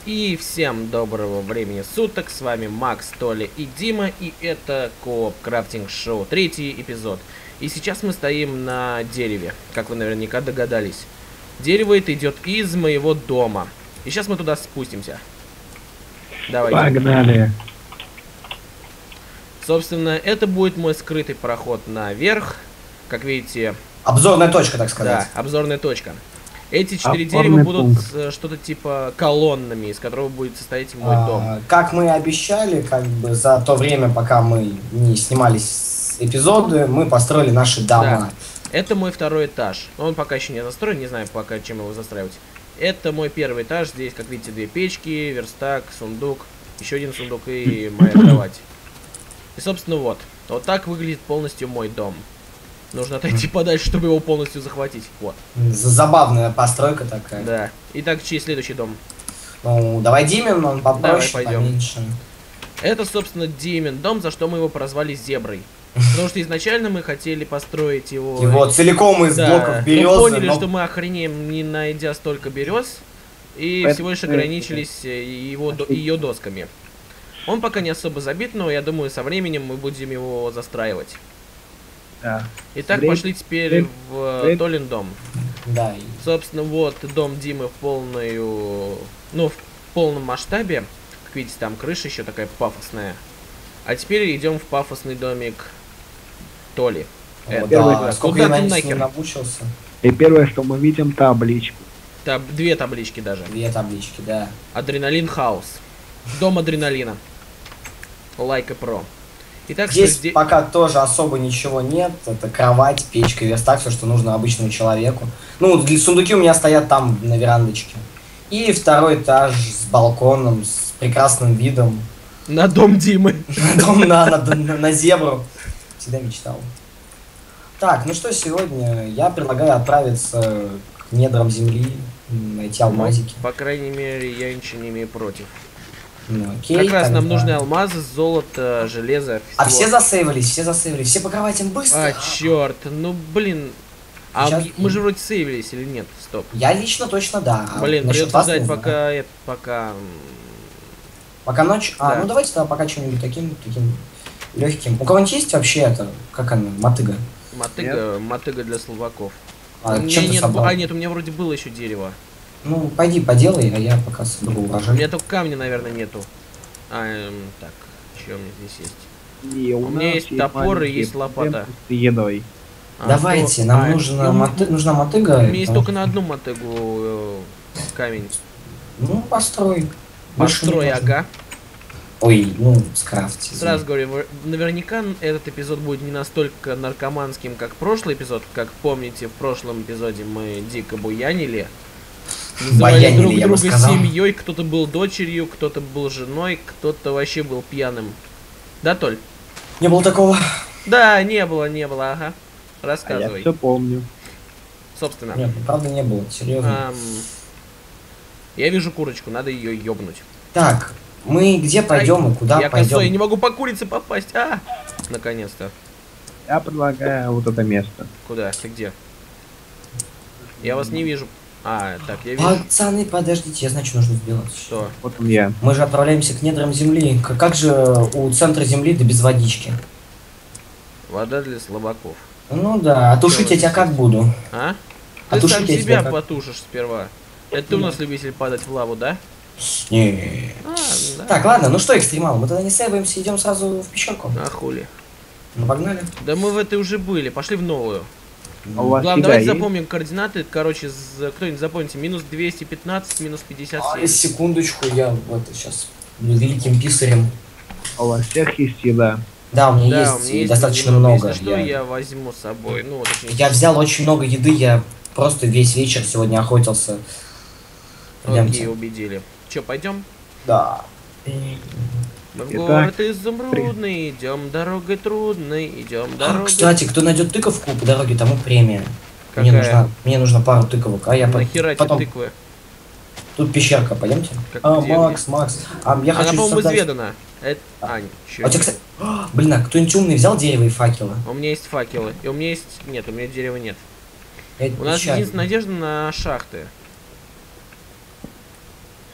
И всем доброго времени суток, с вами Макс, Толя и Дима, и это Кооп Крафтинг Шоу, третий эпизод. И сейчас мы стоим на дереве, как вы наверняка догадались. Дерево это идет из моего дома. И сейчас мы туда спустимся. Давайте. Погнали. Собственно, это будет мой скрытый проход наверх. Как видите... Обзорная точка, так сказать. Да, обзорная точка. Эти 4 Опорный дерева будут пункт. что-то типа колоннами, из которого будет состоять мой дом. Как мы и обещали, как бы за то время, пока мы не снимались эпизоды, мы построили наши дома. Да. Это мой второй этаж. Он пока еще не застроен, не знаю пока чем его застраивать. Это мой первый этаж. Здесь, как видите, 2 печки, верстак, сундук, еще один сундук и моя кровать. И, собственно, вот. Вот так выглядит полностью мой дом. Нужно отойти подальше, чтобы его полностью захватить. Вот. Забавная постройка такая. Да. Итак, чей следующий дом? Ну, давай Димин, он попроще, Давай, пойдем. поменьше. Это, собственно, Димин дом, за что мы его прозвали Зеброй. Потому что изначально мы хотели построить его... Его целиком из блоков березы. Мы поняли, что мы охренеем, не найдя столько берез, и Это- всего лишь ограничились ее досками. Он пока не особо забит, но я думаю, со временем мы будем его застраивать. Да. Итак, Время- пошли теперь время- в время- Толин дом. Да. Собственно, вот дом Димы в полную... Ну, в полном масштабе. Как видите, там крыша еще такая пафосная. А теперь идем в пафосный домик Толи. Вот, первый- да. Сколько куда я ты на нахер? ним намучился. И первое, что мы видим, табличку. Две таблички даже. 2 таблички, да. Адреналин Хаус. Дом адреналина. Лайка Про. Итак, Здесь что пока тоже особо ничего нет. Это кровать, печка, верстак, все, что нужно обычному человеку. Ну, сундуки у меня стоят там на верандочке. И второй этаж с балконом, с прекрасным видом. на дом Димы. Дом на зебру. Всегда мечтал. Так, ну что, сегодня я предлагаю отправиться к недрам земли, найти алмазики. По крайней мере, я ничего не имею против. Ну, окей, Как раз нам тогда. нужны алмазы, золото, железо. А всего. все засейвились, все по кроватям быстро. А, черт, ну блин. А Сейчас- мы же вроде сейвились или нет? Стоп. Я лично точно да. А Блин, насчет придется вас ждать, не знаю. пока... Пока ночь. Да. Ну давайте тогда пока что-нибудь таким легким. У кого-нибудь есть вообще это, как она, мотыга? Мотыга для слабаков. А, У меня чем ты нет, собрал? нет, у меня вроде было еще дерево. Ну, пойди поделай, а я пока соберу У урожай. меня только камня, наверное, нету. Так, что у меня здесь есть? И У меня есть топор и есть лопата. С едой. Давайте, нам нужна мотыга. У меня есть потому только на одну мотыгу камень. что- Ну, построй. Больше не Построй, нужно. ага. Ой, ну, скрафти. Сразу говорю, наверняка этот эпизод будет не настолько наркоманским, как прошлый эпизод. Как помните, в прошлом эпизоде мы дико буянили. Называли Буянили, друг я бы друга сказал. семьей, кто-то был дочерью, кто-то был женой, кто-то вообще был пьяным. Да, Толь? Не было такого. Да, не было, ага. А я Рассказывай. все помню. Собственно. Нет, правда не было, серьезно. Я вижу курочку, надо ее ёбнуть. Так, мы где пойдем и куда Я пойдем? косой, я не могу по курице попасть. Наконец-то. Я предлагаю вот это место. Куда? Ты где? Я вас не вижу. Так, я вижу. Пацаны, подождите, я знаю, что нужно сделать. Что? Вот он я. Мы же отправляемся к недрам земли. Как же у центра земли да без водички? Вода для слабаков. Ну да, а тушить я тебя как буду? А? А Ты тушить сам я себя тебя как? потушишь сперва. Это ты у нас любитель падать в лаву, да? Не. Да. Так, ладно, ну что, экстремал, мы тогда не сейваемся, идем сразу в пещерку. А хули. Ну погнали. Да мы в этой уже были, пошли в новую. А у вас Главное, еда давайте есть? запомним координаты. Короче, кто-нибудь запомните. Минус 215, минус 57. Секундочку, я вот сейчас великим писарем. А у вас всех есть еда? Да, у меня Да, есть, у меня и есть достаточно немного. много. Если что, я возьму с собой. Ну, точнее, Я взял очень много еды, я просто весь вечер сегодня охотился. окей, Пойдемте. убедили. Че, пойдем? Да. Мы в Итак, город изумрудный, идем дорогой трудной, идем дорогой. Кстати, кто найдет тыковку по дороге, тому премия. Какая? Мне нужна пару тыковок, а я Нахера тебе потом... тыквы? Тут пещерка, пойдемте. Как где, Макс, я Она, хочу по-моему, создать... изведана. Это... А чё? у тебя, кстати... Блин, а кто-нибудь умный взял дерево и факелы? У меня есть факелы. И у меня есть... Нет, у меня дерева нет. Я У нас отвечаю. единственная надежда на шахты.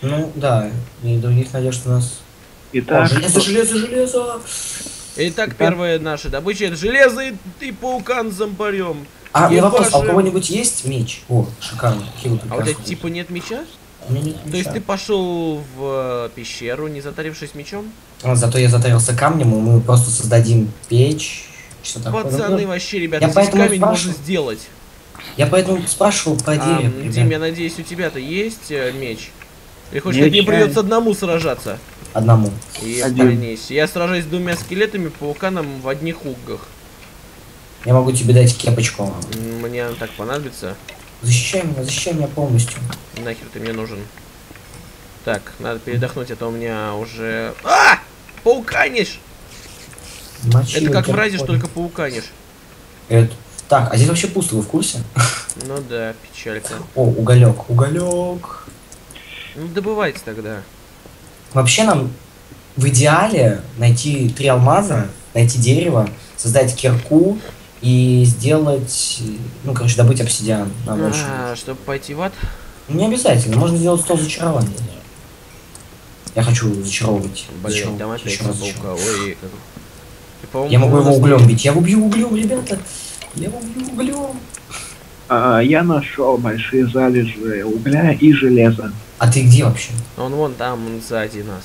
Ну, да, и других надежд у нас... О, Итак, железо, железо, железо! Итак, первая наша добыча — это железо и паукан с зомбарем. А, у меня вопрос, а у Ебашим. кого-нибудь есть меч? О, шикарно, какие вы А у тебя прекрасные. типа нет меча? У меня нет То есть меча. ты пошел в пещеру, не затарившись мечом? А, зато я затарился камнем, и мы просто создадим печь. Что такое? Пацаны, Ну, вообще, ребята, я здесь поэтому камень спрашиваю. можно сделать. я поэтому спрашивал про дерево. Дим, ребят. я надеюсь, у тебя-то есть меч? Или хочешь, Меч, мне да. придется одному сражаться? Одному. И Один. поленись. Я сражаюсь с двумя скелетами, пауканом в одних уггах. Я могу тебе дать кепочку. Мне она так понадобится. Защищай меня полностью. Нахер ты мне нужен? Так, надо передохнуть, а то у меня уже... А! Пауканишь! Мочи Это его, как тебя мразишь, понял. только пауканишь. Это... Так, а здесь вообще пусто, вы в курсе? Ну да, печалька. О, уголек, уголек. Ну добывайте тогда. Вообще нам в идеале найти 3 алмаза, найти дерево, создать кирку и сделать, ну, короче, добыть обсидиан. Нам очень нужно. Чтобы пойти в ад? Ну, не обязательно, можно сделать стол зачарования. Я хочу зачаровывать. Блин, там опять еще раз паука. зачаровывать. Ой, как... Я могу его углем бить. Я убью углем, ребята. Я убью углем. я нашел большие залежи угля и железа. А ты где вообще? Он вон там, он сзади нас.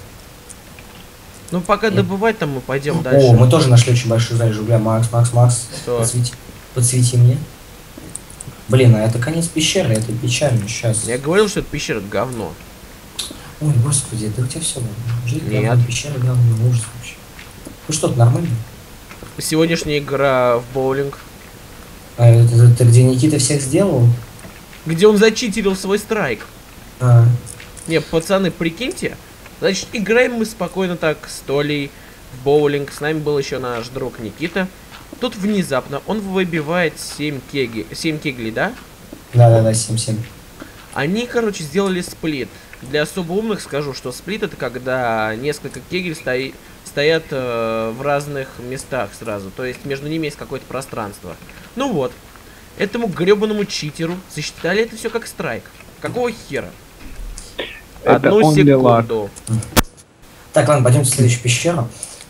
Ну пока Нет. добывать там мы пойдем дальше. О, мы тоже нашли очень большие залежи угля. Макс, Что? подсвети мне. Блин, а это конец пещеры, это печально. Сейчас. Я говорил, что это пещера говно. Ой, господи, да у тебя все говно. Жизнь Нет. говно, пещера говно, ужас вообще. Ну что-то нормально? Сегодняшняя игра в боулинг. А это где Никита всех сделал? Где он зачитерил свой страйк. А, Не, пацаны, прикиньте. Значит, играем мы спокойно так с Толей в боулинг. С нами был еще наш друг Никита. Тут внезапно он выбивает 7 кеглей, да? да, 7-7. Они, короче, сделали сплит. Для особо умных скажу, что сплит — это когда несколько кегель стоят в разных местах сразу. То есть между ними есть какое-то пространство. Ну вот. Этому гребаному читеру засчитали это все как страйк. Какого хера? Это Одну он белак. секунду. Так, ладно, пойдем в следующую пещеру.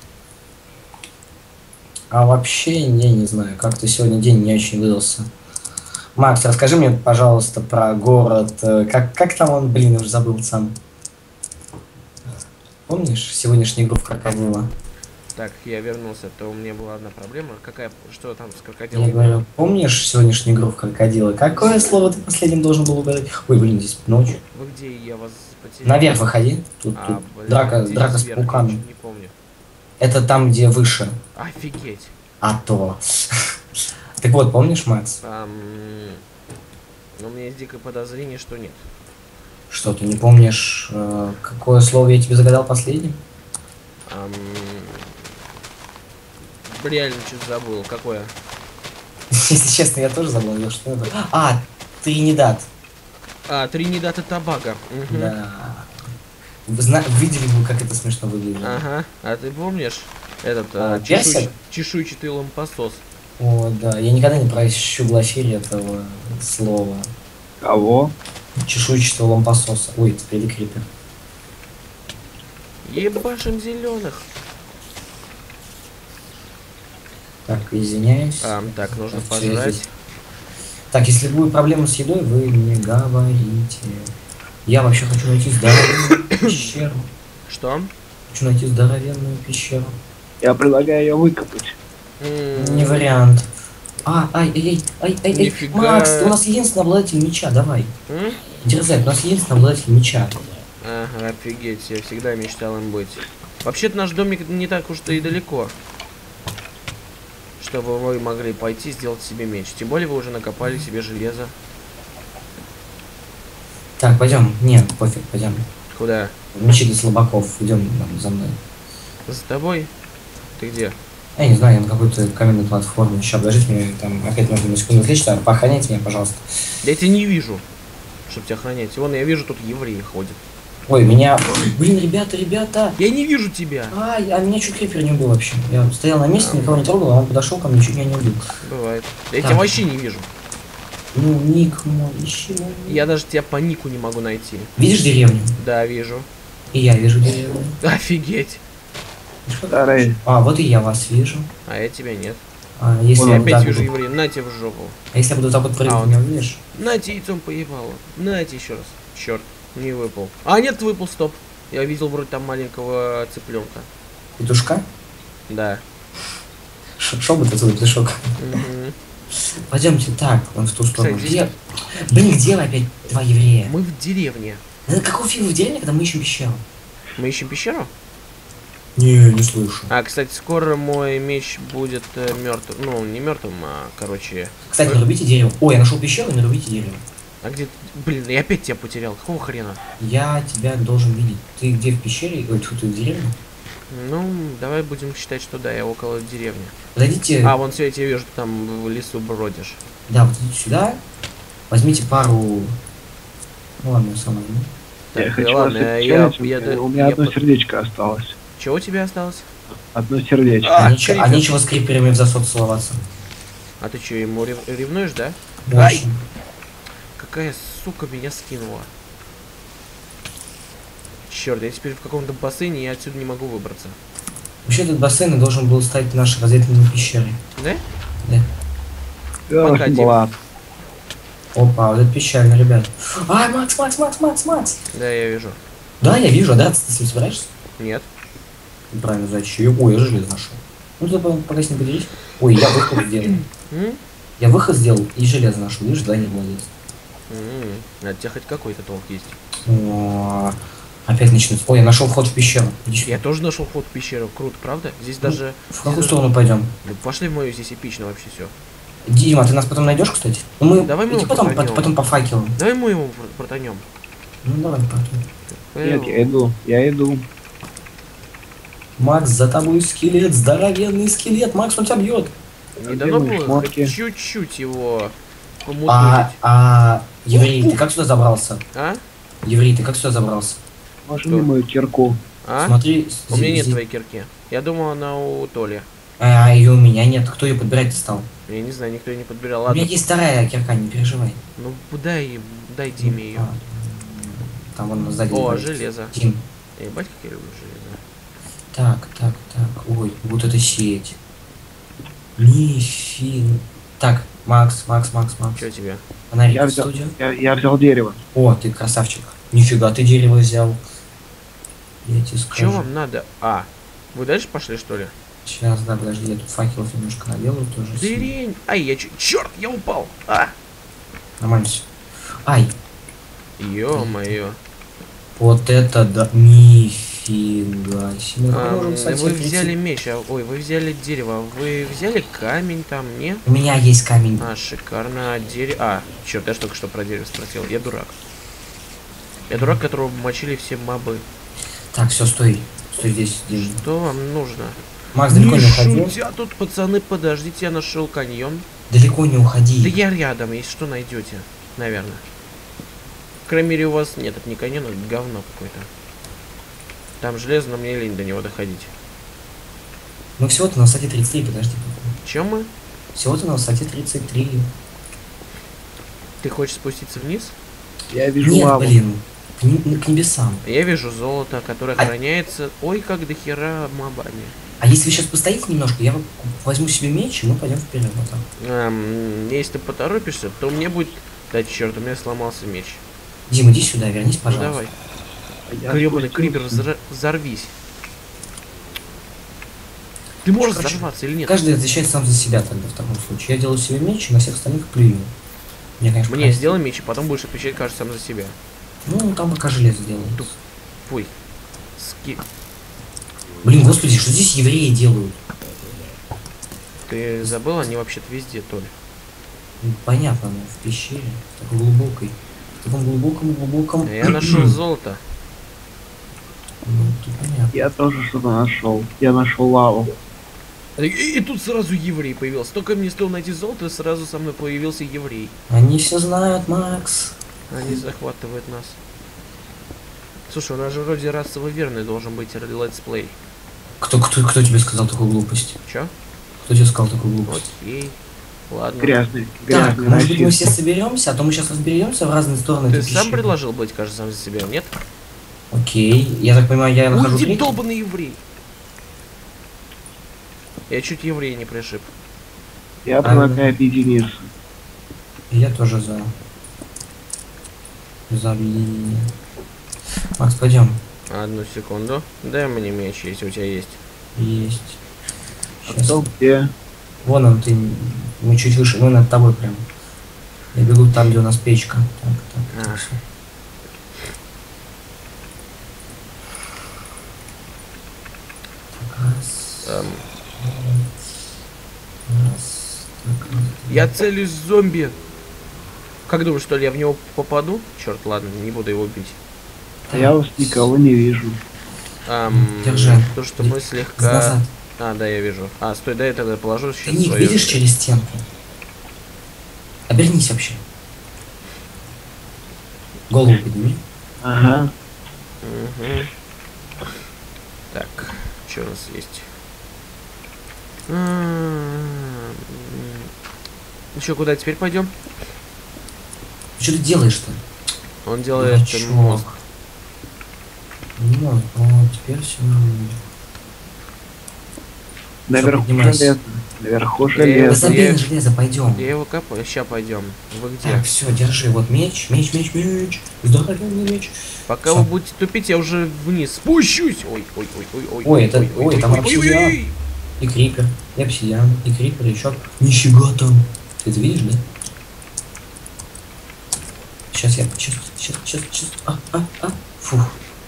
А вообще, я не знаю, как-то сегодня день не очень выдался. Макс, расскажи мне, пожалуйста, про город. Как там он, блин, уже забыл сам. Помнишь сегодняшнюю игру в крокодила? Так, я вернулся, то у меня была одна проблема. Какая, что там с Я крокодилом? говорю, помнишь сегодняшнюю игру в крокодила? Какое слово ты последним должен был угадать? Ой, блин, здесь ночь. Вы где? Я вас потерял. Наверх выходи. Тут Блин, драка здесь с вверх, я пауками. чё-то не помню. Это там, где выше. Офигеть. А то. Так вот, помнишь, Макс? Но у меня есть дикое подозрение, что нет. Что, ты не помнишь, какое слово я тебе загадал последним? Реально что-то забыл. Какое? Если честно, я тоже забыл, что это. А, Тринидад. Тринидад и Тобаго. Мгм. Да. Видели бы, как это смешно выглядит. Ага. А ты помнишь этот персик? чешуйчатый лампосос? О, да. Я никогда не прощу Глафире этого слова. Кого? Чешуйчатого лампососа. Ой, это Фредди Крипер. Ебашим зеленых. Так, извиняюсь. Так, нужно Так, всё, пожрать. здесь. Так, если будет проблема с едой, вы мне говорите. Я вообще хочу найти здоровенную пещеру. Что? Хочу найти здоровенную пещеру. Я предлагаю ее выкопать. Не вариант. Ай. Нифига. Макс, ты у нас единственный обладатель меча, давай. М? Дерзай, у нас единственный обладатель меча. Ага, офигеть, я всегда мечтал им быть. Вообще-то наш домик не так уж и далеко. Чтобы вы могли пойти сделать себе меч. Тем более вы уже накопали себе железо. Так, пойдем. Нет, пофиг, пойдем. Куда? Мечи для слабаков, идем за мной. За тобой? Ты где? Я не знаю, я на какой-то каменной платформе. Сейчас, подождите, мне там опять нужно на секунду отвлечься, а поохраняйте меня, пожалуйста. Я тебя не вижу, чтобы тебя охранять. Вон, я вижу, тут евреи ходят. Ой, меня... Блин, ребята! Я не вижу тебя. Ай, а меня чуть крипер не убил вообще. Я стоял на месте, никого не трогал, а он подошел ко мне, чуть меня не убил. Бывает. Я Так. тебя вообще не вижу. Ну, ник мой, ищи. Я даже тебя по нику не могу найти. Видишь деревню? Да, вижу. И я вижу деревню. Офигеть. Старый. А, вот и я вас вижу. А я тебя нет. А если Я я вот опять так вижу буду- еврея. На тебе в жопу. А если я буду так вот прыгать, он. меня увидишь? На тебе яйцом поебало. На тебе еще раз. Черт, не выпал. А, нет, выпал, стоп. Я видел вроде там маленького цыпленка. Петушка? Да. Шо бы ты твой петушок? Мгм. Пойдемте так, вон в ту сторону. Кстати, Где? Блин, где вы опять два еврея? Мы в деревне. Да какого фига в деревне, когда мы ищем пещеру? Мы ищем пещеру? Не слышу. А, кстати, скоро мой меч будет мертв. Ну, не мертвым, а, короче. Кстати, нарубите дерево. Ой, я нашел пещеру, нарубите дерево. А где. Блин, я опять тебя потерял. Какого хрена? Я тебя должен видеть. Ты где в пещере? Ой, тут ты в деревне? Ну, давай будем считать, что да, я около деревни. Подойдите. А, вон все, я тебя вижу, ты там в лесу бродишь. Да, вот идите сюда. Возьмите пару. Ну ладно, я сам возьму. Я Так, хочу ладно, вас я, отчаять, у меня одно сердечко осталось. Чего у тебя осталось? Одно сердечко. А, А нечего с криперами в засот целоваться. А ты что, ему ревнуешь, да? Ай! Очень. Какая сука меня скинула. Черт, я теперь в каком-то бассейне, и я отсюда не могу выбраться. Вообще этот бассейн должен был стать нашей разведывательной пещерой. Да? Да. Пока, Дим. Влад. Опа, вот это печально, ребят. А, Макс! Да, я вижу. Да, я вижу, а драться ты с ним собираешься? Нет. Правильно, зачем? Ой, я железо нашел. Ну ты пока с ним поделись. Ой, я выход сделал. М? Я выход сделал и железо нашел. Видишь, да, не молодец. А тебе хоть какой-то толк есть. О, опять начнется. Ой, я нашел вход в пещеру. Иди сюда. Я тоже нашел вход в пещеру. Круто, правда? Здесь даже... В какую сторону пойдем? Да пошли в мою, здесь эпично вообще все. Дима, ты нас потом найдешь, кстати? Ну мы Давай мы иди его потом, протанем. потом по факелам. Давай мы его протанем. Ну давай, потом. Нет, я иду. Макс, за тобой скелет, здоровенный скелет. Макс, он тебя бьет. Не дано мои было шмотки? хоть чуть-чуть его помутузить. Еврей, ты как сюда забрался? А? Еврей, ты как сюда забрался? Можешь мне мою кирку? А? Смотри, У меня нет здесь- твоей кирки. Я думал, она у Толи. А ее у меня нет. Кто ее подбирать стал? Я не знаю, никто ее не подбирал. У Ладно. меня есть вторая кирка, не переживай. Ну дай Диме ее. Там вон сзади. О, лежит. железо. Дим. Ебать, как я люблю железо. Так. Ой, вот эта сеть. Нифига. Так, Макс. Че тебе? Фонарик Я в взял, студию. я взял дерево. О, ты красавчик. Нифига, ты дерево взял. Я тебе скажу. Че вам надо? А, вы дальше пошли, что ли? Сейчас, да, подожди, я тут факелов немножко наделаю тоже. Дырень! Ай, черт, я упал! А! Нормально все. Ай, Ё-моё. вот это да. Нифига себе. Ну, можем, кстати, Вы прийти. взяли меч, ой, вы взяли дерево, вы взяли камень там, не? У меня есть камень. А, шикарно, дерево. А, черт, я ж только что про дерево спросил, я дурак. Я дурак, которого мочили все мобы. Так, все, стой. Стой здесь, Дим. Что вам нужно? Макс, далеко не уходи. шутя тут, пацаны, подождите, я нашел каньон. Далеко не уходи. Да я рядом, если что, найдете, наверное. В крайней мере, у вас нет, это не каньон, это говно какое-то. Там железо, но мне лень до него доходить. Мы всего-то на высоте 33, подожди. Чем мы? Всего-то на высоте 33. Ты хочешь спуститься вниз? Я вижу Нет, лаву. блин. К небесам. Я вижу золото, которое А- храняется. Ой, как до хера мобами. А если вы сейчас постоите немножко, я возьму себе меч, и мы пойдем вперед. Вот так. Если ты поторопишься, то мне будет... Да черт, у меня сломался меч. Дим, иди сюда, вернись, Ну пожалуйста. давай. Я Гребаный спустился. крипер, взорвись. Ты можешь Короче, взорваться или нет? Каждый отвечает сам за себя тогда в таком случае. Я делаю себе меч, и на всех остальных плюю. Мне, конечно, Мне кажется- сделай меч, и потом будешь отвечать, кажется, сам за себя. Ну, там пока железо делают. Туп. Фуй. Блин, господи, что здесь евреи делают? Ты забыл, они вообще-то везде, Толь. Ну, понятно, но в пещере, в такой глубокой. В таком глубоком. Я нашел золото. Ну, тут понятно. Я тоже что-то нашел. Я нашел лаву. И тут сразу еврей появился. Только мне стоило найти золото, и сразу со мной появился еврей. Они все знают, Макс. Они захватывают нас. Слушай, у нас же вроде расово верный должен быть летсплей. Кто тебе сказал такую глупость? Чё? Кто тебе сказал такую глупость? Окей. Ладно. Грязный, Так, грязный может быть мы все расист. соберемся, а то мы сейчас разберемся в разные стороны. Ты этой сам пещеры. предложил быть, кажется, сам за себя, нет? Окей, я так понимаю, я нахожу Уйди, третий. долбаный еврей! Я чуть еврея не пришиб. Я предлагаю объединиться. Я тоже за объединение. Макс, пойдем. Одну секунду. Дай мне меч, если у тебя есть. Есть. А Щас. то где? Вон он, ты. Мы чуть выше, мы над тобой прям. Я бегу там, где у нас печка. Так, А. всё. Так, раз, Эм, раз, так, раз. я целюсь в зомби. Как думаешь, что ли я в него попаду? Черт, ладно, не буду его бить. Я вас никого не вижу. Держи. То, что мы слегка... Назад. А, да, я вижу. А, стой, дай я тогда положу Ты сейчас не свою... видишь через стенку? Обернись вообще. Голову подними. Ага. Мгм. Так, что у нас есть? Ну что, куда теперь пойдем? Что ты делаешь-то? Он делает Дурачок. мост. Ну, теперь все. Наверху поднимайся. железо. Наверху Я- Да железо. забей я- на железо, пойдем. Я его капаю, сейчас пойдем. Вы где? Так, все, держи, вот меч. Здоровенный меч. Пока всё. вы будете тупить, я уже вниз спущусь. Ой, ой, ой, ой, ой. Ой, это- ой, там обсидиан. ой. И крипер, и обсидиан, и крипер, и еще. Нифига там. Ты это видишь, да? Сейчас я. Сейчас. Фух.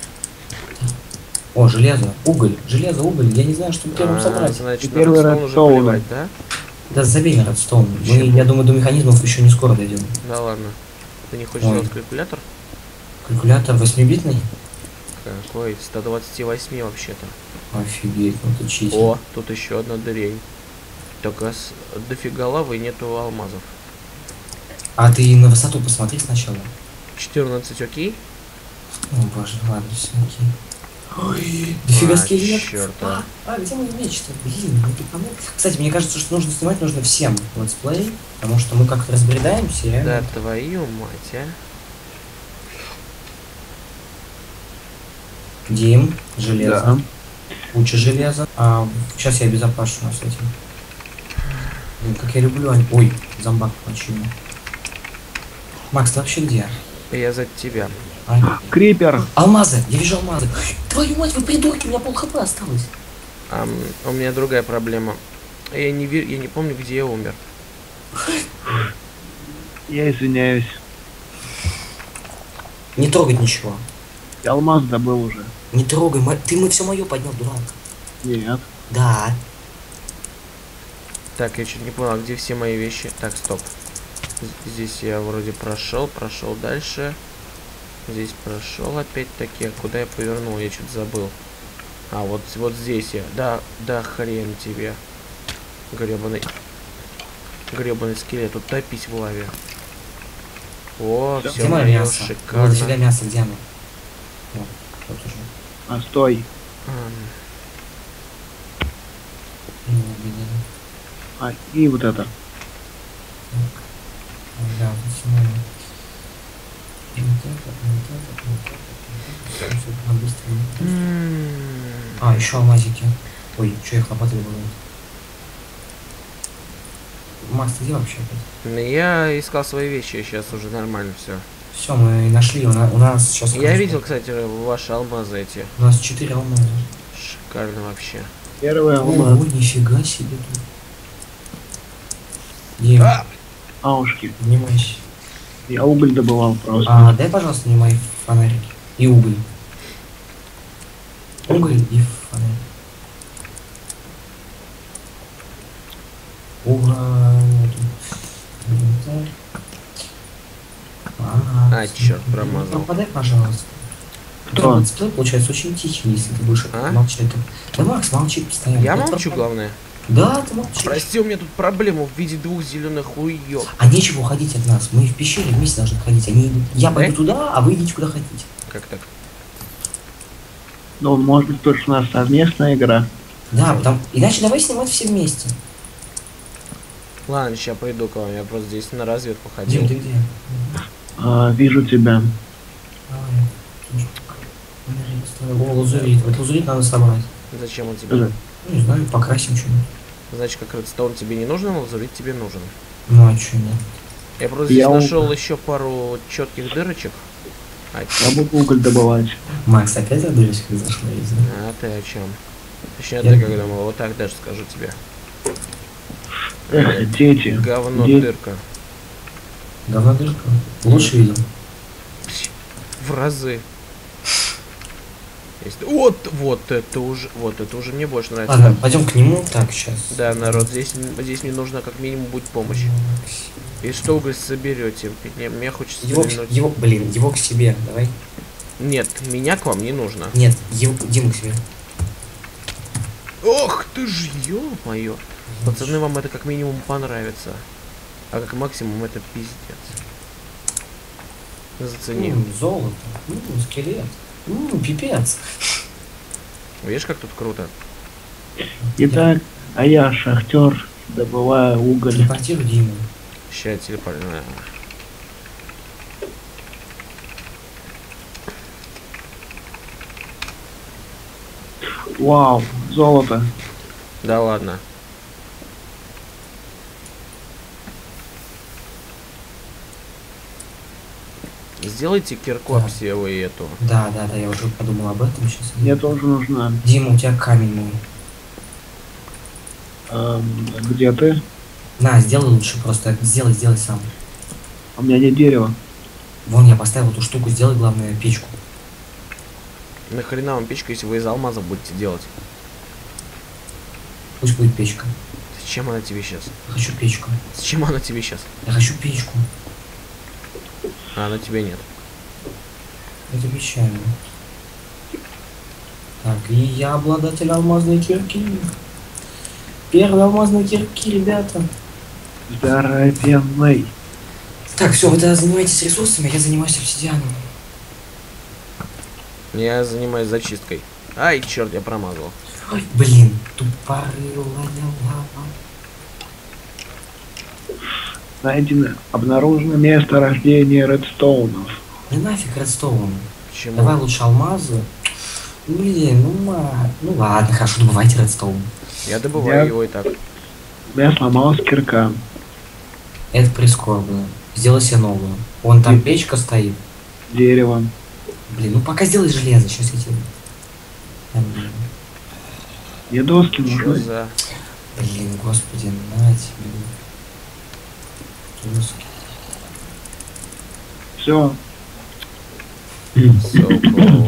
О, железо, уголь. Железо, уголь. Я не знаю, что первым собрать. Значит, Теперь надо вы редстоун уже редстоуны. поливать, да? Да забей на редстоун. Мы, Почему? я думаю, до механизмов еще не скоро дойдем. Да ладно. Ты не хочешь Ой. сделать калькулятор? Калькулятор 8-битный? Какой? 128 вообще-то. Офигеть, ну ты читер. О, тут еще одна дырень. Только дофига лавы и нету алмазов. А ты на высоту посмотри сначала. 14, окей? О боже, ладно, все окей. Ой, дофига скелет. Чёрта. Где мой меч-то? Блин, ну ты кому? Кстати, мне кажется, что нужно снимать нужно всем летсплей, потому что мы как-то разбредаемся, и Да реально. твою мать, а. Дим, железо. Да. Куча железа. Сейчас я безопашу с этим. Блин, как я люблю они. Ой, зомбак почему. Макс, ты вообще где? Я за тебя. Крипер. Алмазы! Я вижу алмазы. Твою мать, вы придурки, у меня пол хп осталось. У меня другая проблема. Я не помню, где я умер. Я извиняюсь. Не трогать ничего. Я алмаз добыл уже. Не трогай, мы все мое поднял, дурак. Нет. Да. Так, я чуть не понял, а где все мои вещи? Так, стоп. Здесь я вроде прошел дальше. Здесь прошел опять-таки. А куда я повернул? Я что-то забыл. А, вот здесь я. Да хрен тебе. Гребаный скелет. Утопись в лаве. О, Всё. все Где мое мое мясо? Вот шикарно. дофига мясо, где оно? Вот уже. А стой. Ну, видели. А, и вот это. Да, вот всё мое. И вот это, и вот это, и вот это, и вот это. Всё, надо быстро. Еще алмазики. Ой, что их лопатой было? Макс, ты где вообще опять? Я искал свои вещи, сейчас уже нормально все. Все, мы нашли. У нас сейчас. Я видел, кстати, ваши алмазы эти. У нас 4 алмаза. Шикарно вообще. Первый алмаз. Ой, нифига себе тут. Дим, Аушки. поднимайся. Я уголь добывал просто. Дай, пожалуйста, мне мои фонарики. И уголь. Уголь и фонарик. Ура! Инвентарь. Черт, промазал. Подай, пожалуйста. Кто? Летсплей получается очень тихий, если ты будешь молчать. Да Макс молчит постоянно. Я Это молчу, правда. главное. Да, ты молчишь. Прости, у меня тут проблема в виде двух зеленых хуёв. А нечего уходить от нас. Мы в пещере вместе должны ходить. Я пойду туда, а вы идите куда хотите. Как так? Ну, может быть, потому что у нас совместная игра. Да, иначе давай снимать все вместе. Ладно, сейчас пойду к вам, я просто здесь на разведку Дим, ходил. ты где? Вижу тебя. О, лазурит. Вот лазурит надо собрать. Зачем он тебе? Ну, не знаю, покрасим что-нибудь. Значит, как редстоун тебе не нужен, лазурит тебе нужен. Ну, а что нет? Я просто здесь нашел еще пару четких дырочек. Я буду уголь добывать. Макс, опять задумались, как зашла из. А ты о чем? Точнее, Я- ты как думал, вот так даже скажу тебе. Эх, дети. Говно Де- дырка. Говно дырка. Лучше видел. В разы. Вот это уже мне больше нравится. Ладно, пойдем к нему. Так, сейчас. Да, народ, здесь мне нужно как минимум будет помощь. И что вы соберете? Мне хочется стрельнуть. Его к себе, давай. Нет, меня к вам не нужно. Нет, Диму к себе. Ох ты ж, ё-моё. Пацаны, вам это как минимум понравится. А как максимум это пиздец. Зацени. Золото. Скелет. Пипец. Видишь, как тут круто? Итак, а я шахтер, добываю уголь. Телепортируй Диму. Ща телепорт. Вау, золото. Да ладно. Сделайте кирку Да. обсевой эту. Да, я уже подумал об этом сейчас. Мне тоже нужна. Дима, у тебя камень мой. Где ты? На, сделай лучше просто. Сделай сам. У меня нет дерева. Вон я поставил эту штуку, сделай, главное, печку. Нахрена вам печка, если вы из алмаза будете делать? Пусть будет печка. Зачем она тебе сейчас? Я хочу печку. Зачем она тебе сейчас? Я хочу печку. А она тебе нет. Это печально. Так, и я обладатель алмазной кирки. Первой алмазной кирки, ребята. Здоровенный. Так, все, вы тогда занимаетесь ресурсами, а я занимаюсь обсидианом. Я занимаюсь зачисткой. Ай, черт, я промазал. Ой, блин, тупорылая лава. Найдено. Обнаружено место рождения редстоунов. Да нафиг редстоун. Почему? Давай лучше алмазы. Блин, ну ладно, хорошо, добывайте редстоун. Я добываю его и так. У меня сломалась кирка. Это прискорбно. Сделай себе новую. Вон там печка стоит. Дерево. Блин, ну пока сделай железо, сейчас я тебе... Мне доски Что нужны. за... Блин, господи, на тебе. Доски. Все. So close.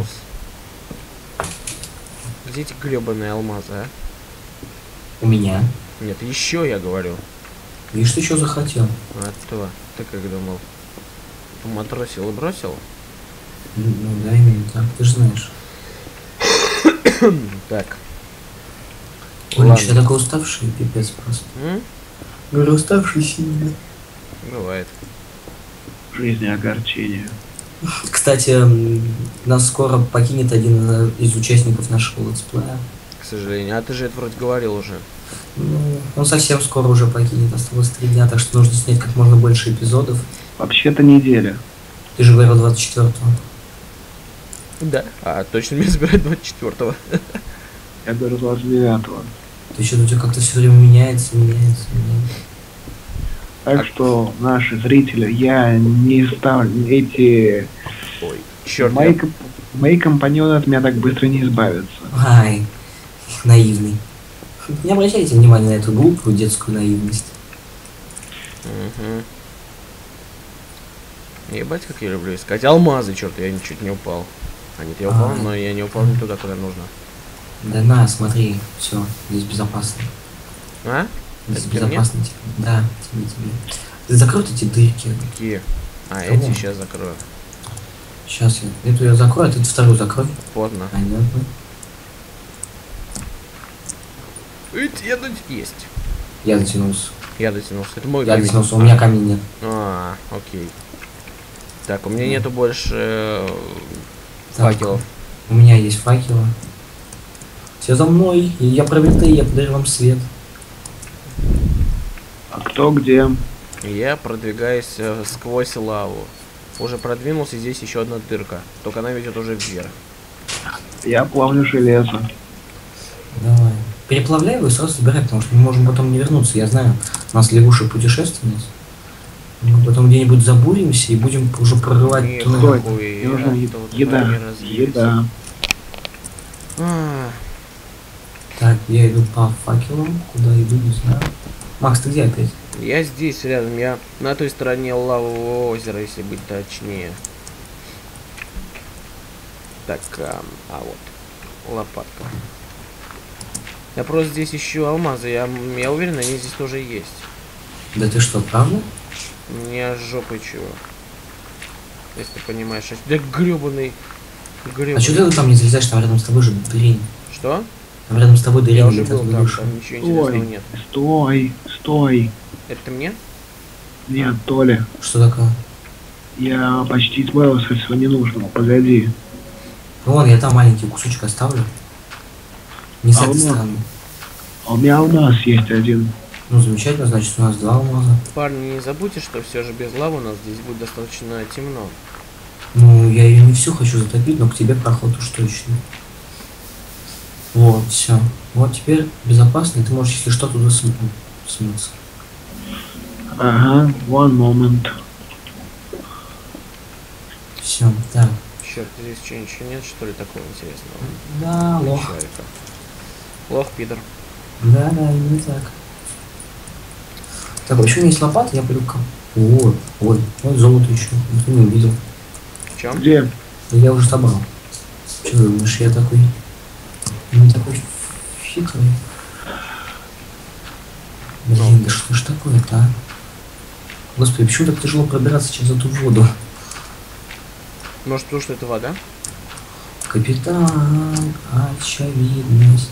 Где эти гребаные алмазы, а? У меня. Нет, еще я говорю. Видишь, ты что захотел? А то, ты как думал? Поматросил и бросил? Ну да, именно так, ты же знаешь. Так. Ой, Ладно. я такой уставший, пипец просто. Говорю, уставший сильно. Бывает. В жизни огорчение. Кстати, нас скоро покинет один из участников нашего летсплея. К сожалению. А ты же это вроде говорил уже. Ну, он совсем скоро уже покинет, осталось 3 дня, так что нужно снять как можно больше эпизодов. Вообще-то неделя. Ты же говорил 24-го. Да. А, точно меня забирать 24-го. Я говорю 29-го. Ты что-то у тебя как-то все время меняется. Так что, наши зрители, я не ставлю эти... Ой, черт. Мои компаньоны от меня так быстро не избавятся. Ай, наивный. Не обращайте внимания на эту глупую детскую наивность. Угу. Ебать, как я люблю искать алмазы, черт, я чуть не упал. А нет, я упал, но я не упал не туда, куда нужно. Да на, смотри, все, здесь безопасно. А? Здесь Это мне? безопасно тебе. Да, тебе. Ты закрой эти дырки. Какие? А, Кого? эти сейчас закрою. Сейчас я эту я закрою, а ты вторую закрой. Поздно. Понятно. Есть. Я дотянулся. Я дотянулся. Это мой Я камень. дотянулся, у меня камня нет. А, окей. Так, у меня нету больше Так, факелов. У меня есть факелы. Все за мной, и я прометей, я подарю вам свет. А кто где? Я продвигаюсь сквозь лаву. Уже продвинулся, здесь еще одна дырка. Только она ведет уже вверх. Я плавлю железо. Давай. Переплавляй его и сразу собирай, потому что мы можем потом не вернуться. Я знаю, у нас лягушек путешественниц. Мы потом где-нибудь забуримся и будем уже прорывать туннель. Стой, мне нужна еда. Еда. Так, я иду по факелам. Куда иду, не знаю. Макс, ты где опять? Я здесь рядом, я на той стороне лавового озера, если быть точнее. Так, вот, лопатка. Я просто здесь ищу алмазы, я уверен, они здесь тоже есть. Да ты что, правда? Не жопой чего. Если ты понимаешь, да гребаный. А что ты там не залезаешь, там рядом с тобой же дырень. Что? Там рядом с тобой дырень. Я уже был там ничего интересного нет. Стой. Это мне? Нет, Толя. Что такое? Я почти избавился от всего ненужного. Погоди. Вон, я там маленький кусочек оставлю. Не с этой стороны. А у меня алмаз есть один. Ну, замечательно, значит, у нас 2 алмаза. Парни, не забудьте, что все же без лавы у нас здесь будет достаточно темно. Ну, я ее не всю хочу затопить, но к тебе проход уж точно. Вот, все. Вот теперь безопасно, и ты можешь, если что, туда смыться. Ага, one moment. Все, так. Черт, здесь что, ничего нет, что ли, такого интересного? Да, лох. Человека. Лох, пидор. Да, именно так. Так, еще у меня есть лопата, я пойду копать. Ой, вот золото еще. Никто не увидел. В чем? Где? Да я уже собрал. Че ты думаешь, я такой... Ну, такой хитрый. Блин, да что ж такое-то, а? Господи, почему так тяжело пробираться через эту воду? Может, потому что это вода? Капитан, очевидность.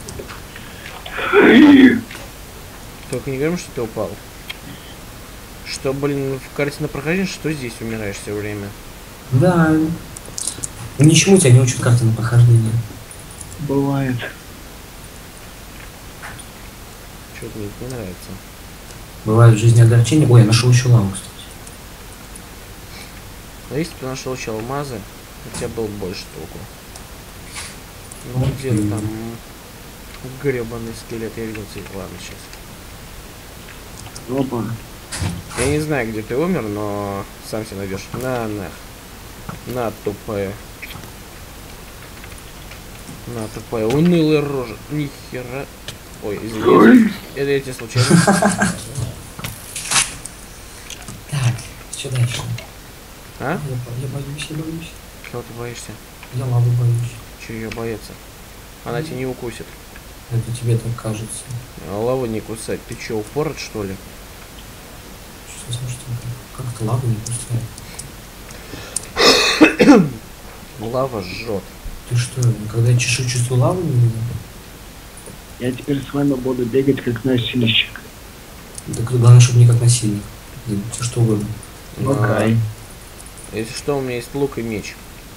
Только не говорим, что ты упал. Что, блин, в карте на прохождение, что здесь умираешь все время? Да. Ну, ничему тебя не учат карты на прохождение. Бывает. Что-то мне не нравится. Бывает в жизни огорчения. Ой, я нашел еще лаву, кстати. Но если бы ты нашел еще алмазы, у тебя было больше толку. Ну где-то там гребаный скелет, я видел цвет. Ладно, сейчас. Опа. Я не знаю, где ты умер, но сам себе найдешь. На, тупая. На, тупая. Унылая рожа. Нихера. Ой, извините. Это я тебе случайно. Так, что дальше? А? Я боюсь. Чего ты боишься? Я лаву боюсь. Че ее бояться? Она тебя не укусит. Это тебе так кажется. А лаву не кусать. Ты че, упорот, что ли? Что, как-то лаву не пускает. Лава жжет. Ты что, когда я чувствую лаву не видел? Я теперь с вами буду бегать как насильщик. Так главное, чтобы не как насильник. Все что угодно. Окей. Если что, у меня есть лук и меч.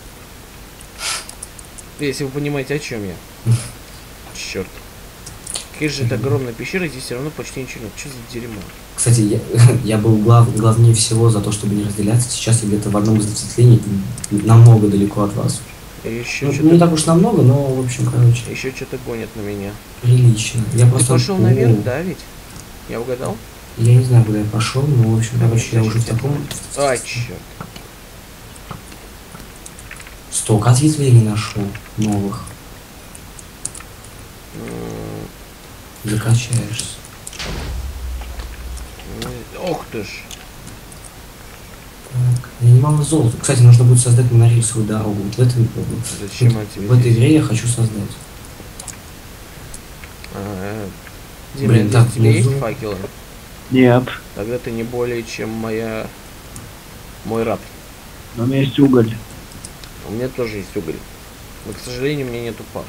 Если вы понимаете, о чем я. Черт. Какая же это огромная пещера, здесь все равно почти ничего нет. Что за дерьмо? Кстати, я был главнее всего за то, чтобы не разделяться. Сейчас я где-то в одном из ответвлений, намного далеко от вас. Еще Ну, что-то... не так уж намного, но, в общем, короче, Еще что-то гонят на меня. прилично. Я Ты просто... пошел наверх, да, ведь? Я угадал? Я не знаю, куда я пошел, но, в общем, короче, я уже в таком... Ай, черт. Столько ответвлений нашел новых. Закачаешься. Ох ты ж. Так, я не могу золото. Кстати, нужно будет создать монорельсовую дорогу. Вот Зачем она тебе в этой здесь? игре я хочу создать. Дима, Блин, здесь так, у тебя есть внизу. факелы? Нет. Тогда ты не более чем мой раб. Но у меня есть уголь. У меня тоже есть уголь. Но, к сожалению, у меня нету палок.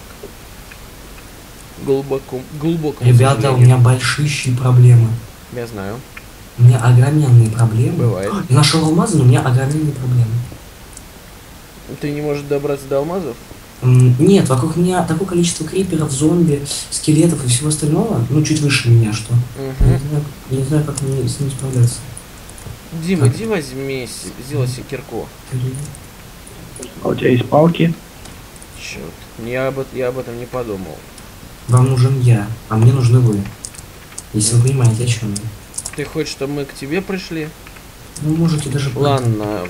Глубоко. Ребята, у меня большущие проблемы. Я знаю. У меня огроменные проблемы. Бывает. Я нашел алмазы, но у меня огроменные проблемы. Ты не можешь добраться до алмазов? Нет, вокруг меня такое количество криперов, зомби, скелетов и всего остального, ну, чуть выше меня, что. Не знаю, как мне с ним справляться. Дима, Так. иди возьми, сделай себе кирку. А у тебя есть палки? Черт, я об этом не подумал. Вам нужен я, а мне нужны вы. Если вы понимаете, о чем я. Ты хочешь, чтобы мы к тебе пришли? Ну, можете даже... Ладно,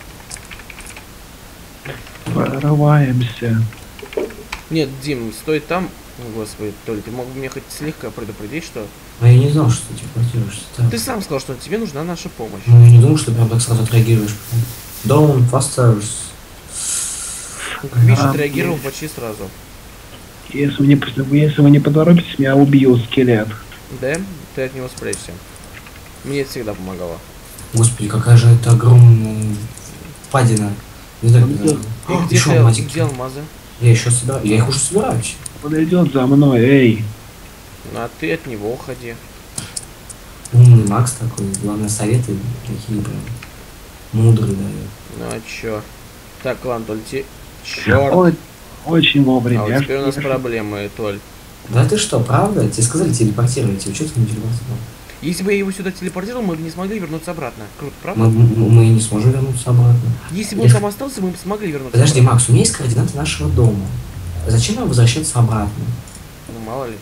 Прорываемся. нет, Дим, стой там. О, господи, Толь, ты мог бы мне хоть слегка предупредить, что... А я не знал, что ты телепортируешься. Так. Ты сам сказал, что тебе нужна наша помощь. Ну, я не думал, что прям так сразу отреагируешь. Down, faster. Как видишь, А, отреагировал почти сразу. Если вы не поторопитесь, меня убьет скелет. Да? Ты от него спрячься. Мне это всегда помогало. Господи, какая же это огромная падина. Не знаю, как это... И где Еще ты алмазики. где алмазы? Я еще собираю. Я их уже собираюсь. Подойдет за мной, эй. А ты от него уходи. Умный Макс такой. Главное, советы такие прям мудрые дает. Ну а чё? Так, ладно, Толь, Чёрт. Очень вовремя. А вот Я теперь у нас ж- проблемы, Толь. Да ты что, правда? Тебе сказали телепортируйте. Что ты не телепортировал? Если бы я его сюда телепортировал, мы бы не смогли вернуться обратно. Круто, правда? Мы не сможем вернуться обратно. Если бы он там остался, мы бы смогли вернуться Подожди, обратно. Макс, у меня есть координаты нашего дома. Зачем нам возвращаться обратно? Ну, мало ли.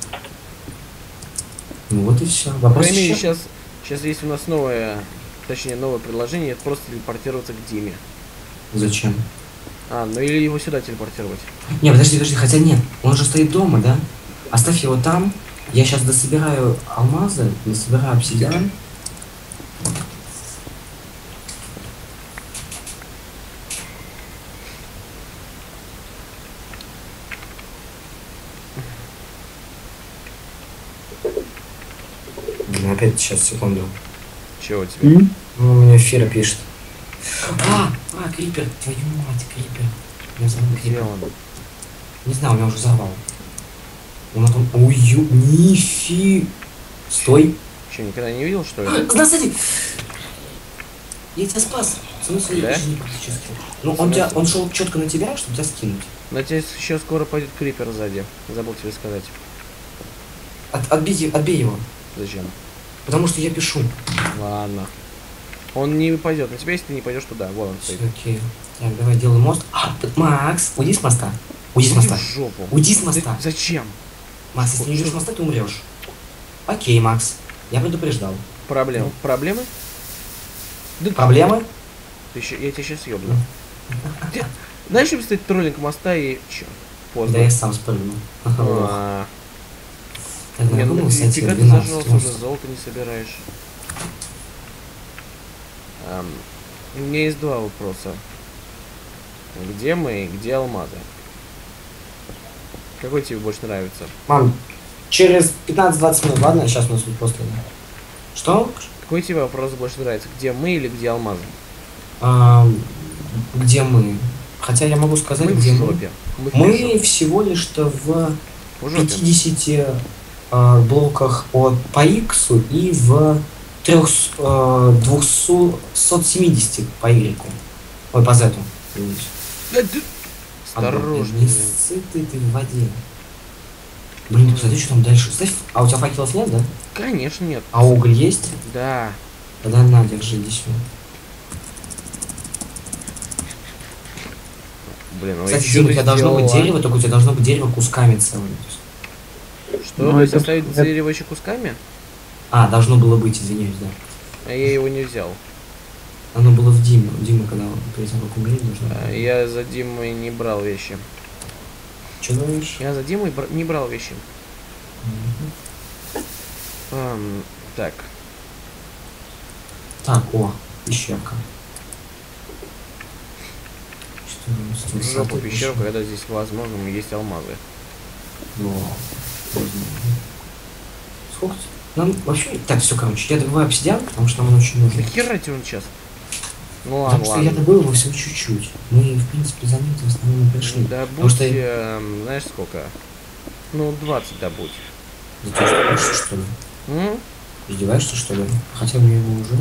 Ну вот и все. По Вопрос крайней мере, еще. сейчас есть у нас новое предложение, это просто телепортироваться к Диме. Зачем? А, ну или его сюда телепортировать. Не, подожди, хотя нет. Он же стоит дома, да? Оставь его там. Я сейчас дособираю алмазы, дособираю обсидиан. Блин, опять сейчас, секунду. Чего у тебя? Ну, у меня Фира пишет. Крипер, твою мать, Крипер. Я забыл Где Крипер. он? Не знаю, у меня уже взорвал. Он там... Ой, нифи... Стой. Че, никогда не видел, что ли? Сзади! Я тебя спас. В смысле, Да? жизни практически. Ну, он шел четко на тебя, чтобы тебя скинуть. На тебя еще скоро пойдет крипер сзади. Забыл тебе сказать. Отбей его. Зачем? Потому что я пишу. Ладно. Он не пойдет на тебя, если ты не пойдешь туда. Вот он Все, стоит. окей. Так, давай делаем мост. Макс, уйди с моста. Уйди с Иди моста. в жопу. Уйди с моста. Зачем? Макс, если не уйдешь с моста, ты умрешь. Окей, Макс. Я предупреждал. Проблемы? Проблемы? Да Проблемы? я тебя сейчас съебну. Знаешь, чтобы стоит троллинг моста и... Черт, Да поздно. я сам спрыгну. А, Так, на Нет, каком ну высоте? фига ты 12 зажрался, мост. уже золото не собираешь. У меня есть два вопроса. Где мы и где алмазы? Какой тебе больше нравится? Мам, через 15-20 минут, ладно? Сейчас у нас тут просто... Что? Какой тебе вопрос больше нравится? Где мы или где алмазы? Где мы? Хотя я могу сказать, Мы в где мы. жопе. Мы в Мы жопе. всего лишь-то в В жопе. 50 блоках по X и в 270 по Y. Ой, по Z. извините. Да ты- Осторожно, Не блин. ссы ты в воде. Блин, ты посмотри, что там дальше. Ставь. А у тебя факелов нет, да? Конечно нет. А уголь есть? Да. Тогда на, держи, иди сюда. Блин, ну Кстати, и чё Дима, у ты тебя должно быть сделала? дерево, только у тебя должно быть дерево кусками целыми. Что? Ну, То есть это- оставить это- дерево еще кусками? Должно было быть, извиняюсь, да. А я его не взял. Оно было в Диме. Дима, когда он перед тем, как умереть, должно было. Я за Димой не брал вещи. Что говоришь? Я за Димой не брал вещи. Так. Так, пещерка. В жопу пещеру, когда здесь возможно есть алмазы. Сколько? Нам вообще... Так, все, короче, я добываю обсидиан, потому что нам он очень нужен. Да хера тебе он сейчас? Ну Потому ладно, что я ладно. добыл его всего чуть-чуть. Мы, в принципе, за ним в основном и пришли. Да Потому будь, что... знаешь сколько? Ну, 20 добудь. Да ты издеваешься, что ли? Издеваешься, что ли? Хотя мне его уже...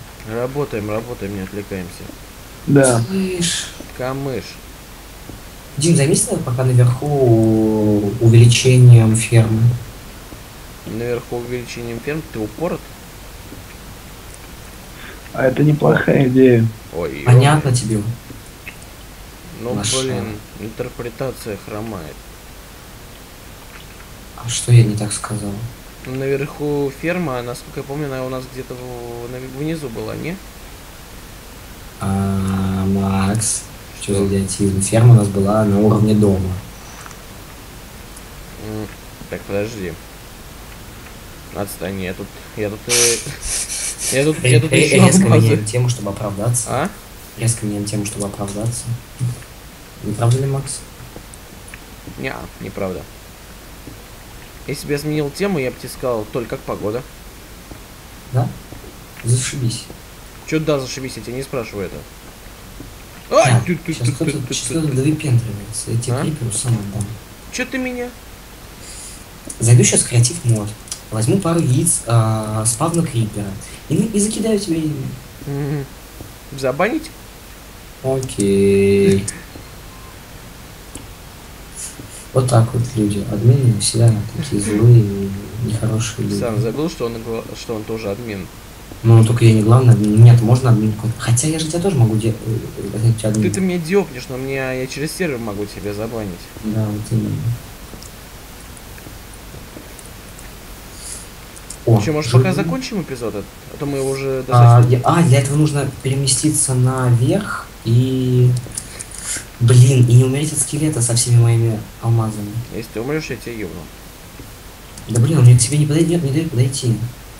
Работаем, не отвлекаемся. Да. Слышь, Камыш. Дим, займись пока наверху увеличением фермы. Наверху увеличением ферм, ты упорот? А это неплохая идея. Ой, Понятно тебе? ну Лошара. блин, интерпретация хромает. А что я не так сказал? Наверху ферма, насколько я помню, она у нас где-то внизу была, не? Макс, что за идиотизм? Ферма у нас была на уровне дома. Так, подожди. Отстань, я тут я тут еще Резко алмазы. меняем тему, чтобы оправдаться. А? Резко меняем тему, чтобы оправдаться. Не правда ли, Макс? Неправда. Если бы я сменил тему, я бы тебе сказал, Толь, как погода? Да? Зашибись. Чё да, зашибись, я тебя не спрашиваю это. Так, сейчас кто-то выпендривается. Я тебе А? криперу сам отдам. Чё ты меня? Зайду сейчас в креатив мод. Возьму пару яиц спавна крипера. И закидаю тебе ими. Забанить? Окей. Вот так вот люди. Админы всегда такие злые и нехорошие люди. Сам забыл, что он тоже админ. Ну, только я не главный админ. Нет, можно админку. Хотя я же тебя тоже могу делать админ. Ты меня дёпнешь, но я через сервер могу тебя забанить. Да, вот именно. О, Че, может, живые. пока закончим эпизод? А то мы его уже достаточно... Для этого нужно переместиться наверх и... Блин, и не умереть от скелета со всеми моими алмазами. Если ты умрешь, я тебя ебну. Да блин, он мне к тебе не подойдет, не дает подойти.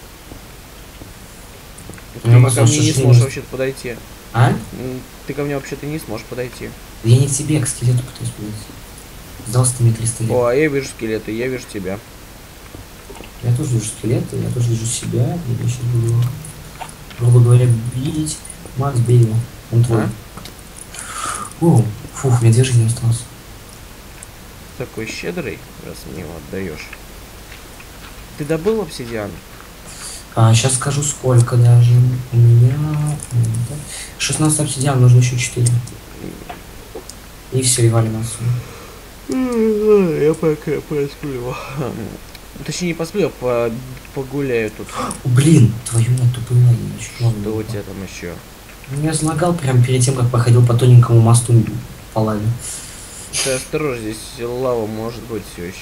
Ты Ну, ко мне не слушай, сможешь ну- вообще подойти. А? Ты ко мне вообще-то не сможешь подойти. Я не к тебе, а к скелету пытаюсь подойти. Сдался ты мне 300 лет. О, а я вижу скелеты, я вижу тебя. Я тоже вижу скелеты, я тоже вижу себя. И я сейчас буду, грубо говоря, видеть. Макс, бей его. Он твой. А? О, фух, мне 2 жизни осталось. Такой щедрый, раз мне его отдаешь. Ты добыл обсидиан? Сейчас скажу сколько даже. У меня 16 обсидиан, нужно еще 4. И все, и валим отсюда. Я пока посплю. Точнее, не посплю, а погуляю тут. Блин, твою мать, тупая, я чуть Что у тебя там еще? Меня залагал прямо перед тем, как походил по тоненькому мосту по лаве. Ты осторожно, здесь лава может быть все еще.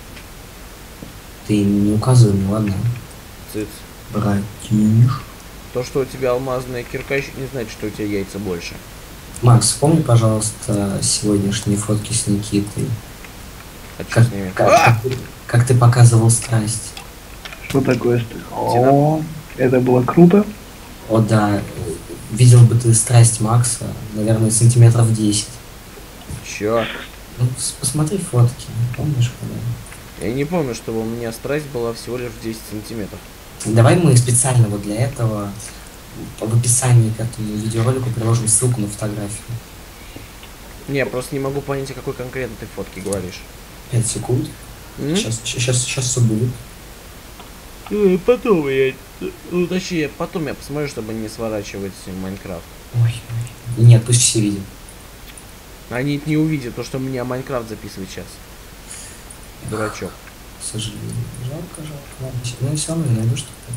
Ты не указывай мне, ладно? Цыц. Братиш. То, что у тебя алмазная кирка, еще не значит, что у тебя яйца больше. Макс, вспомни, пожалуйста, сегодняшние фотки с Никитой. А что с ними? Как ты показывал страсть. Что такое? О, это было круто. О, да. Видел бы ты страсть Макса, наверное, сантиметров 10. Чё? Ну, посмотри фотки, помнишь, когда? Я не помню, чтобы у меня страсть была всего лишь в 10 сантиметров. Давай мы специально вот для этого в описании к этому видеоролику приложим ссылку на фотографию. Не, я просто не могу понять, о какой конкретно ты фотке говоришь. 5 секунд. М? Сейчас все будет. Потом я... Ну, точнее, потом я посмотрю, чтобы не сворачивать Майнкрафт. Ой. Нет, пусть все видят. Они не увидят то, что меня Майнкрафт записывает сейчас. Дурачок. К сожалению. Жалко. Ладно, ну и все равно я найду что-то.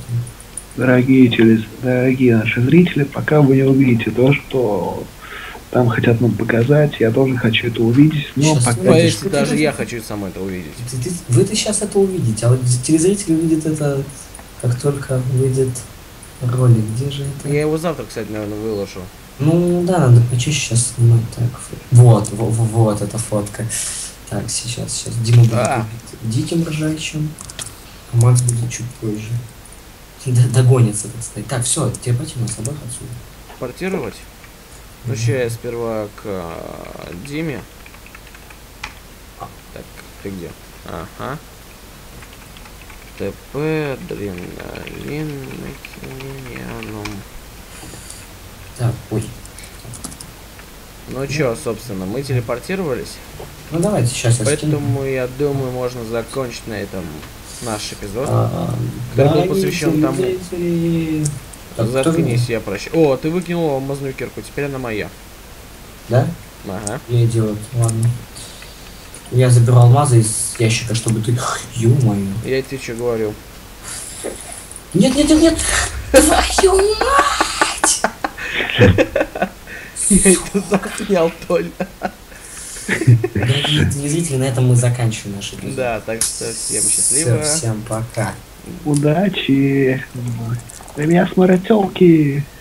Дорогие наши зрители, пока вы не увидите то, что там хотят нам показать, я тоже хочу это увидеть, но Сейчас пока... увидишь. Поверьте, даже я хочу сам это увидеть. Вы-то сейчас это увидите, а вот телезритель увидит это, как только выйдет ролик. Где же это? Я его завтра, кстати, наверное, выложу. Ну да, надо почаще сейчас снимать. Так, вот эта фотка. Так, сейчас. Дима будет диким ржачим, а Макс будет чуть позже. Догонится, так сказать. Так, все, тебе пойти на собак отсюда. Портировать? Ну, сейчас я сперва к Диме. Так, ты где? Ага. ТП, адреналин, максимилианум. Так, ой. Ну чё, собственно, мы телепортировались. Ну давайте сейчас я Поэтому, я думаю, можно закончить на этом наш эпизод. Который был посвящен тому. Заткнись, я прощаю. О, ты выкинул алмазную кирку, теперь она моя. Да? Ага. Я идиот, ладно. Я заберу алмазы из ящика, чтобы ты... Ё-моё. Я тебе что говорю. Нет, нет, нет, нет. Твою мать! Я это заснял, Толя. Дорогие телезрители, на этом мы заканчиваем наш эпизод. Да, так что всем счастливо. Всем пока. Удачи. Для меня смотрят тёлки.